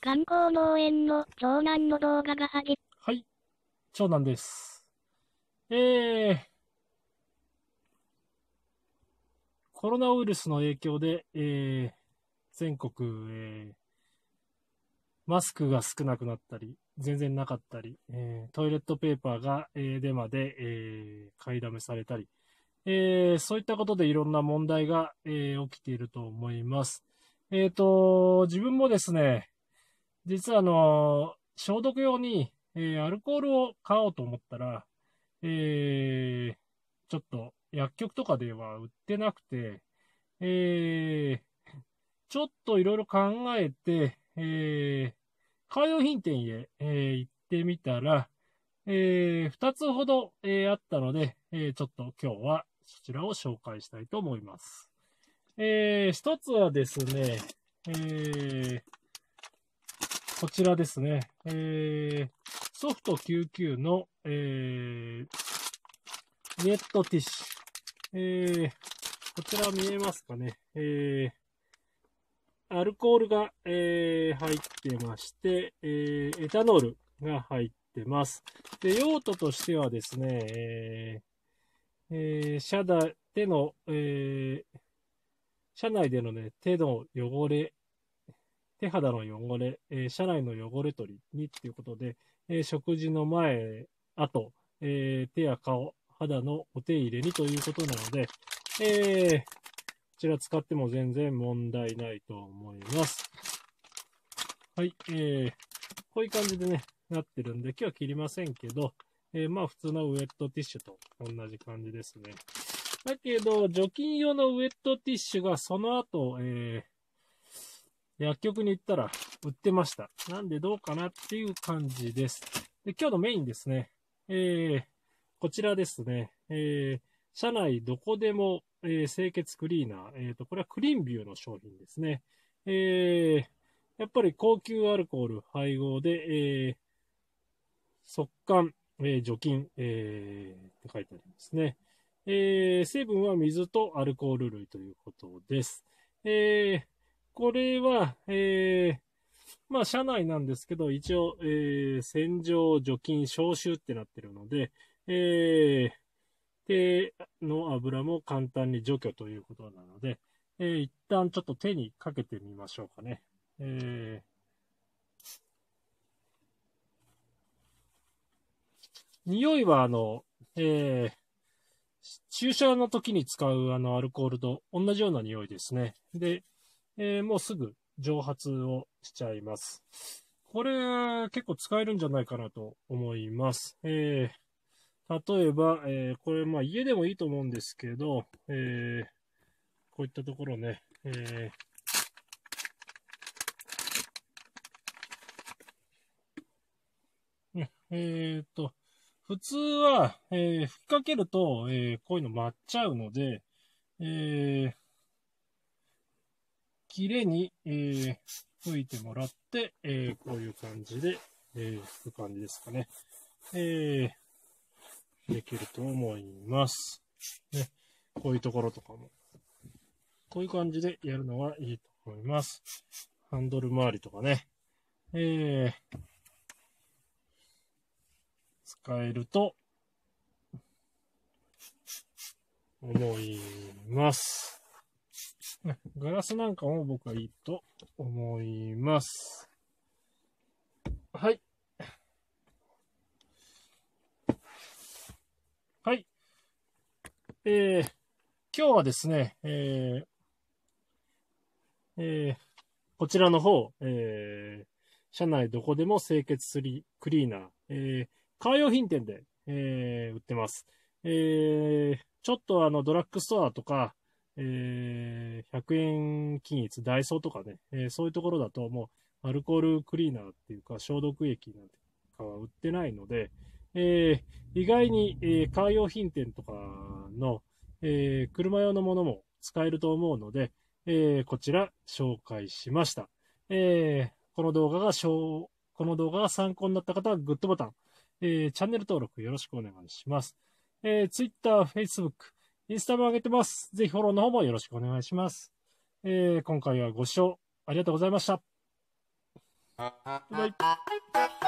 観光農園の長男の動画がはい、長男です。えー、コロナウイルスの影響で、全国、マスクが少なくなったり、全然なかったり、トイレットペーパーが、デマで、買いだめされたり、そういったことでいろんな問題が、起きていると思います。自分もですね、実は消毒用に、アルコールを買おうと思ったら、ちょっと薬局とかでは売ってなくて、えちょっといろいろ考えて、カー用品店へ、行ってみたら、2つほど、あったので、ちょっと今日はそちらを紹介したいと思います。1つはですね、こちらですね、ソフト99の、ウェットティッシュ。こちら見えますかね。アルコールが、入ってまして、エタノールが入ってます。で、用途としてはですね、手の、車内でのね、手の汚れ、手肌の汚れ、車内の汚れ取りにっていうことで、食事の前、後、手や顔、肌のお手入れにということなので、こちら使っても全然問題ないと思います。はい、こういう感じでね、なってるんで、今日は切りませんけど、まあ普通のウェットティッシュと同じ感じですね。だけど、除菌用のウェットティッシュがその後、薬局に行ったら売ってました。なんでどうかなっていう感じです。で、今日のメインですね。こちらですね。車内どこでも、清潔クリーナー。これはクリーンビューの商品ですね。やっぱり高級アルコール配合で、速乾、除菌、って書いてありますね。成分は水とアルコール類ということです。これは、まあ、車内なんですけど、一応、洗浄、除菌、消臭ってなってるので、手の油も簡単に除去ということなので、一旦ちょっと手にかけてみましょうかね。匂いは、駐車の時に使うアルコールと同じような匂いですね。で、もうすぐ蒸発をしちゃいます。これ、結構使えるんじゃないかなと思います。例えば、これ、まあ家でもいいと思うんですけど、こういったところね、普通は、吹きかけると、こういうの舞っちゃうので、きれいに、吹いてもらって、こういう感じで、吹く感じですかね。できると思います。ね、こういうところとかも、こういう感じでやるのがいいと思います。ハンドル周りとかね、使えると思います。ガラスなんかも僕はいいと思います。はい。はい。今日はですね、こちらの方、車内どこでも清潔クリーナー、カー用品店で、売ってます。ちょっとドラッグストアとか、100円均一、ダイソーとかね、そういうところだともうアルコールクリーナーっていうか消毒液なんてかは売ってないので、意外に、カー用品店とかの、車用のものも使えると思うので、こちら紹介しました。この動画が参考になった方はグッドボタン、チャンネル登録よろしくお願いします。Twitter、Facebook、インスタも上げてます。ぜひフォローの方もよろしくお願いします。今回はご視聴ありがとうございました。 バイバイ。